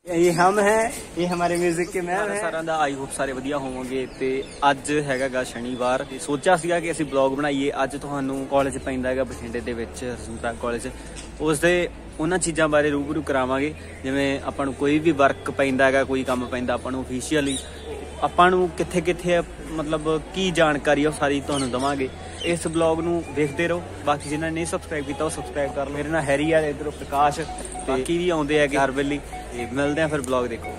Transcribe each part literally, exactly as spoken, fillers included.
ये हम हैं, ये हमारे म्यूजिक के मैम हैं। ਸਾਰਿਆਂ ਦਾ ਆਈ ਹੋਪ ਸਾਰੇ ਵਧੀਆ ਹੋਵੋਗੇ। ਤੇ ਅੱਜ ਹੈਗਾ ਸ਼ਨੀਵਾਰ, ਸੋਚਿਆ ਸੀਗਾ ਕਿ ਅਸੀਂ ਬਲੌਗ ਬਣਾਈਏ। ਅੱਜ ਤੁਹਾਨੂੰ ਕਾਲਜ ਪੈਂਦਾ ਹੈਗਾ ਬਠਿੰਡੇ ਦੇ ਵਿੱਚ ਰਸੂਲਪੁਰ ਕਾਲਜ, ਉਸ ਦੇ ਉਹਨਾਂ ਚੀਜ਼ਾਂ ਬਾਰੇ ਰੂਬਰੂ ਕਰਾਵਾਂਗੇ। ਜਿਵੇਂ ਆਪਾਂ ਨੂੰ ਕੋਈ ਵੀ ਵਰਕ ਪੈਂਦਾ ਹੈਗਾ, ਕੋਈ ਕੰਮ ਪੈਂਦਾ ਆਪਾਂ ਨੂੰ ਓਫੀਸ਼ੀਅਲੀ, ਆਪਾਂ ਨੂੰ ਕਿੱਥੇ ਕਿੱਥੇ ਮਤਲਬ ਕੀ ਜਾਣਕਾਰੀ ਉਹ ਸਾਰੀ ਤੁਹਾਨੂੰ ਦਵਾਂਗੇ। इस ब्लॉग नू देखते रहो। बाकी जिन्होंने नहीं सबसक्राइब किया वो सबसक्राइब कर लो। मेरे नाल हैरी है, इधर प्रकाश, बाकी भी आउंदे है हर वेले। मिलते हैं फिर ब्लॉग देखो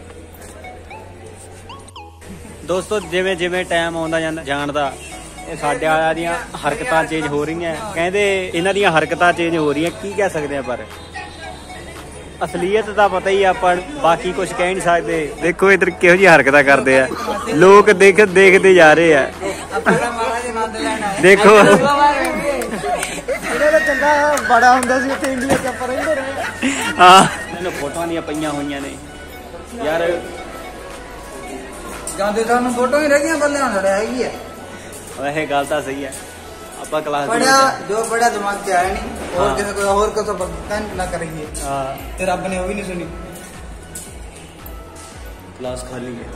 दोस्तों। जिवें जिवें टाइम आउंदा जांदा साडे वालियां दियां हरकतां चेंज हो रही हैं। कहंदे इन्हां दियां हरकतां चेंज हो रही हैं, की कह सकते हैं, पर असलीयत का पता ही ਆਪਾਂ बाकी कुछ कह नहीं सकते। देखो इधर किहो जी हरकतां करते हैं लोग, देख देखते जा रहे हैं। देखो बड़ा हुंदा सी उत्थे इंडिया च पर रहिंदे रहे। हां इन्हां फोटोआं ਦੀਆਂ ਪਈਆਂ ਹੋਈਆਂ ਨੇ यार। ਜਾਂਦੇ ਸਾਨੂੰ फोटो ही रह गई बल्ले ਹੁਣ लड़ाई हैगी है। वैसे गल तां सही है। ਆਪਾਂ क्लास पढ़ा जो पढ़ा दिमाग च आया नहीं और किसी कोई और को तो बंद ना करेंगे। हां ते रब ने वो भी नहीं सुनी। क्लास खाली है।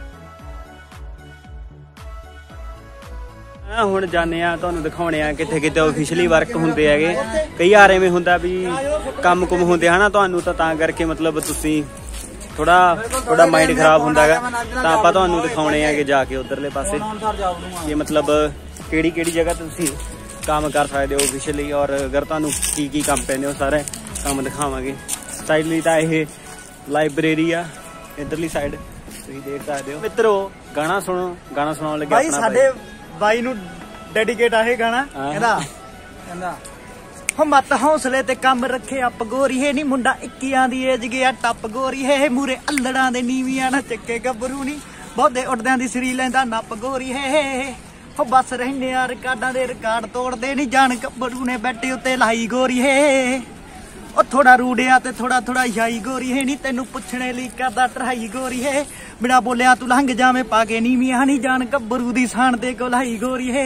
ਹੁਣ ਜਾਣੇ ਆ ਤੁਹਾਨੂੰ ਦਿਖਾਉਣੇ ਆ ਕਿੱਥੇ ਕਿਤੇ ਆਫੀਸ਼ੀਅਲੀ ਵਰਕ ਹੁੰਦੇ ਹੈਗੇ। ਕਈ ਵਾਰ ਐਵੇਂ ਹੁੰਦਾ ਵੀ ਕੰਮ ਕੁਮ ਹੁੰਦੇ ਹਨਾ ਤੁਹਾਨੂੰ, ਤਾਂ ਤਾਂ ਕਰਕੇ ਮਤਲਬ ਤੁਸੀਂ ਥੋੜਾ ਥੋੜਾ ਮਾਈਂਡ ਖਰਾਬ ਹੁੰਦਾ ਹੈਗਾ। ਤਾਂ ਆਪਾਂ ਤੁਹਾਨੂੰ ਦਿਖਾਉਣੇ ਹੈਗੇ ਜਾ ਕੇ ਉਧਰਲੇ ਪਾਸੇ ਕਿ ਮਤਲਬ ਕਿਹੜੀ ਕਿਹੜੀ ਜਗ੍ਹਾ ਤੇ ਤੁਸੀਂ ਕੰਮ ਕਰ ਸਕਦੇ ਹੋ ਆਫੀਸ਼ੀਅਲੀ, ਔਰ ਅਗਰ ਤੁਹਾਨੂੰ ਕੀ ਕੀ ਕੰਮ ਪੈਂਦੇ ਹੋ ਸਾਰੇ ਕੰਮ ਦਿਖਾਵਾਂਗੇ। ਸਾਈਡ ਲਈ ਤਾਂ ਇਹ ਲਾਇਬ੍ਰੇਰੀ ਆ, ਇਧਰਲੀ ਸਾਈਡ ਤੁਸੀਂ ਦੇਖ ਸਕਦੇ ਹੋ। ਮਿੱਤਰੋ ਗਾਣਾ ਸੁਣੋ, ਗਾਣਾ ਸੁਣਾਉਣ ਲੱਗੇ ਆਪਣਾ ਸਾਡੇ ਬਾਈ ਨੂੰ ਡੈਡੀਕੇਟ ਆ ਇਹ ਗਾਣਾ। ਕਹਿੰਦਾ ਕਹਿੰਦਾ ਹੋ ਮਤ ਹੌਸਲੇ ਤੇ ਕੰਮ ਰੱਖੇ ਅਪ ਗੋਰੀ ਹੈ ਨੀ ਮੁੰਡਾ ਇੱਕੀਆਂ ਦੀ ਏਜ ਗਿਆ ਟੱਪ ਗੋਰੀ ਹੈ ਮੂਰੇ ਅਲੜਾਂ ਦੇ ਨੀਵੀਆਂ ਨਾ ਚੱਕੇ ਗੱਭਰੂ ਨੀ ਬਹੁਤੇ ਉੱਡਦਿਆਂ ਦੀ ਸਰੀ ਲੈਂਦਾ ਨੱਪ ਗੋਰੀ ਹੈ। ਹੋ ਬਸ ਰਹਿੰਦੇ ਆ ਰਿਕਾਰਡਾਂ ਦੇ ਰਿਕਾਰਡ ਤੋੜਦੇ ਨੀ ਜਾਣ ਗੱਭਰੂ ਨੇ ਬੈਠੇ ਉੱਤੇ ਲਾਈ ਗੋਰੀ ਹੈ। ਉਹ ਥੋੜਾ ਰੂੜਿਆ ਤੇ ਥੋੜਾ ਥੋੜਾ ਛਾਈ ਗੋਰੀ ਹੈ ਨੀ ਤੈਨੂੰ ਪੁੱਛਣੇ ਲਈ ਕਰਦਾ ਟਰਾਈ ਗੋਰੀ ਹੈ। बिना बोलिया तू लंघ जावे पाके नीवियां नी जान गब्बरू दी शान ते कोलाई गोरी है।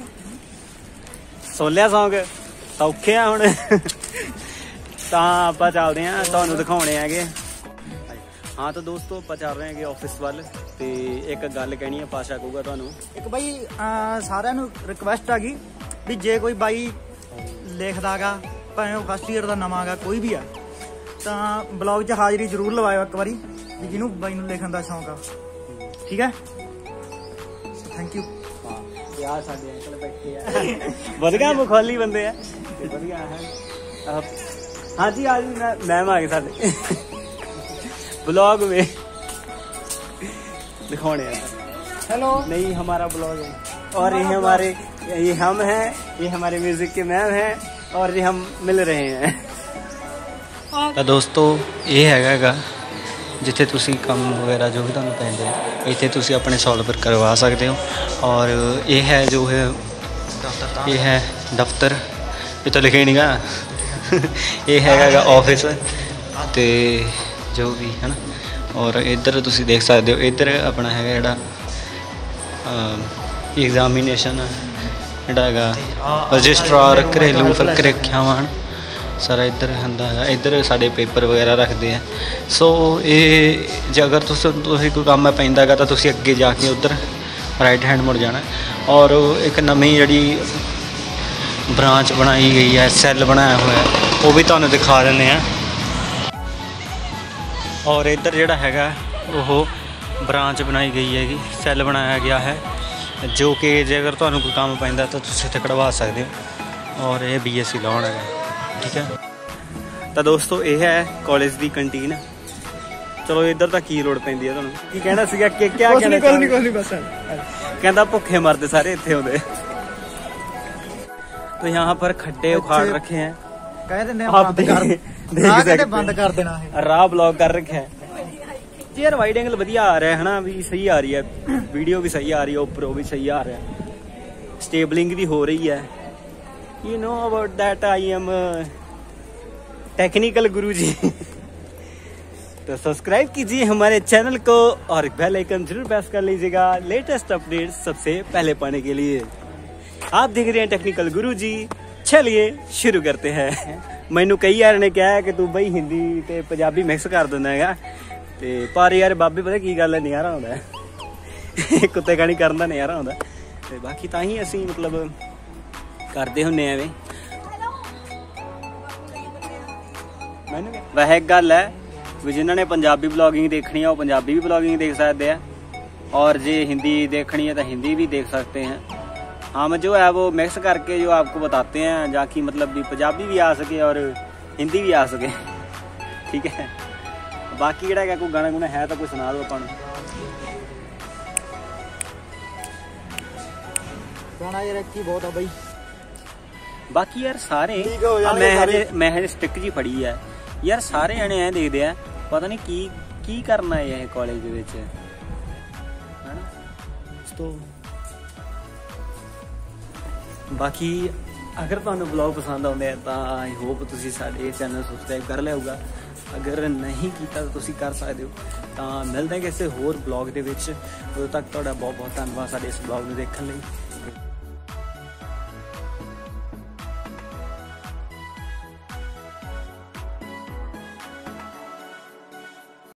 सोलिया सॉन्ग सौखे आ हुण तां आपां चलदे आ तुहानूं दिखाउणे हैगे। हाँ तो दोस्तों आपां चल रहे हैं ऑफिस वल ते एक गल कहनी है पाशा कहूगा तुहानूं। एक बई सारिआं नूं रिक्वेस्ट हैगी भी जे कोई बाई लिखदा गा भावें ओह फस्ट ईयर दा नवां गा कोई भी आ तां ब्लॉग च हाज़री जरूर लवाओ एक बारी ਜਿਹਨੂੰ ਬਾਈ ਨੂੰ ਲਿਖਣ ਦਾ ਸ਼ੌਂਕ ਆ। ਠੀਕ ਹੈ, ਥੈਂਕ ਯੂ। ਯਾਰ ਸਾਡੇ ਅੰਕਲ ਬੈਠੇ ਆ ਵਧੀਆ ਮਖੌਲੀ ਬੰਦੇ ਆ ਵਧੀਆ ਹੈ। ਹਾਂਜੀ आज मैम आ गए साढ़े ब्लॉग में दिखाने। हेलो नहीं हमारा ब्लॉग है और ये हमारे ये हम हैं, ये हमारे म्यूजिक के मैम हैं और ये हम मिल रहे हैं। तो दोस्तों ये हैगा जिथे तुसी काम वगैरह जो भी तुहानूं पैंदे इत्थे तुसी अपने सॉल्व करवा सकते हो। और ये है जो है ये है दफ्तर, ये तो लिखे नहीं गा ये हैगा ऑफिस ते जो भी है ना। और इधर तुसी देख सकते हो इधर अपना है जिहड़ा एग्जामिनेशन जिहड़ा हैगा रजिस्ट्रार घरेलू रखियावां सारा इधर हुंदा है। इधर साडे पेपर वगैरह रखते हैं। सो ये जे अगर तुस कोई काम पैंदा गा तो तुसी अगे जाके उधर राइट हैंड मुड़ जाना। और एक नवी जी ब्रांच बनाई गई है, सैल बनाया हुआ है, वो भी तुहानूं दिखा देने हैं। और इधर जिहड़ा हैगा वो ब्रांच बनाई गई हैगी, सैल बनाया गया है जो कि जे अगर तुहानूं कोई काम पैंदा तो तुसी इत्थे कढ़वा सकते हो। और ये बी एस सी लॉन है, ठीक है। तो दोस्तों ये है कॉलेज की कैंटीन। चलो इधर तक की लोड़ पैंदी है तुहानूं की कहना सीगा कि क्या कहना कुछ नहीं कुछ नहीं बस कहंदा भुखे मरदे सारे इत्थे आउंदे। तो यहाँ पर खड्डे उखाड़ रखे हैं, कह देने आप बंद कर बंद कर देना है, राह ब्लॉक कर रखे है। यार वाइड एंगल वधिया आ रहा है ना, भी सही आ रही है वीडियो भी सही आ रही है, ऊपर भी सही आ रहा है, स्टेबलिंग भी हो रही है। You know about that I am technical Guruji. तो सब्सक्राइब कीजिए हमारे चैनल को और बेल आइकन जरूर प्रेस कर लीजिएगा लेटेस्ट अपडेट सबसे पहले पाने के लिए। आप देख रहे हैं टेक्निकल गुरुजी। चलिए शुरू करते हैं। मैनू कई यार ने कहा है कि तू बई हिंदी ते पंजाबी मिक्स कर देना है, ਤੇ ਪਰ ਯਾਰ ਬਾਬੇ ਪਤਾ ਕੀ ਗੱਲ ਹੈ, ਨਜ਼ਾਰਾ ਆਉਂਦਾ ਕੁੱਤੇ ਕਾਣੀ ਕਰਨ ਦਾ ਨਜ਼ਾਰਾ ਆਉਂਦਾ। ਤੇ ਬਾਕੀ ਤਾਂ ਹੀ ਅਸੀਂ ਮਤਲਬ ਕਰਦੇ ਹੁੰਦੇ ਐਵੇਂ। ਮੈਨੂੰ ਵੈਸੇ ਇੱਕ ਗੱਲ ਹੈ ਵੀ ਜਿਨ੍ਹਾਂ ਨੇ ਪੰਜਾਬੀ ब्लॉगिंग देखनी है वो पंजाबी भी ब्लॉगिंग देख सकते हैं, और जो हिंदी देखनी है तो हिंदी भी देख सकते हैं। हम जो है वो मिक्स करके जो आपको बताते हैं, जहाँ की मतलब भी पंजाबी भी आ सके और हिंदी भी आ सके, ठीक है। बाकी ਜਿਹੜਾ ਹੈਗਾ ਕੋਈ ਗਾਣਾ ਗੁਣਾ ਹੈ ਤਾਂ ਕੋਈ ਸੁਣਾ ਦਿਓ ਆਪਾਂ ਨੂੰ। ਗਾਣਾ ਯਾਰ ਕੀ ਬਹੁਤ ਆ ਬਈ। ਬਾਕੀ ਯਾਰ ਸਾਰੇ ਮੈਂ ਹਜੇ ਮੈਂ ਹਜੇ ਸਟਿਕ ਜੀ ਫੜੀ ਹੈ ਯਾਰ, ਸਾਰੇ ਜਣੇ ਐ ਦੇਖਦੇ ਆ ਪਤਾ ਨਹੀਂ ਕੀ ਕੀ ਕਰਨਾ ਹੈ ਇਹ ਕਾਲਜ ਦੇ ਵਿੱਚ, ਹੈਨਾ। ਤੋ ਬਾਕੀ ਅਗਰ ਤੁਹਾਨੂੰ ਵਲੌਗ ਪਸੰਦ ਆਉਂਦੇ ਆ ਤਾਂ ਆਈ ਹੋਪ ਤੁਸੀਂ ਸਾਡੇ ਚੈਨਲ ਸਬਸਕ੍ਰਾਈਬ ਕਰ ਲਿਆ ਹੋਊਗਾ। ਅਗਰ ਨਹੀਂ ਕੀਤਾ ਤਾਂ ਤੁਸੀਂ ਕਰ ਸਕਦੇ ਹੋ। ਤਾਂ ਮਿਲਦੇ ਹਾਂ ਕਿਸੇ ਹੋਰ ਵਲੌਗ ਦੇ ਵਿੱਚ। ਉਦੋਂ ਤੱਕ ਤੁਹਾਡਾ ਬਹੁਤ ਬਹੁਤ ਧੰਨਵਾਦ ਸਾਡੇ ਇਸ ਵਲੌਗ ਨੂੰ ਦੇਖਣ ਲਈ।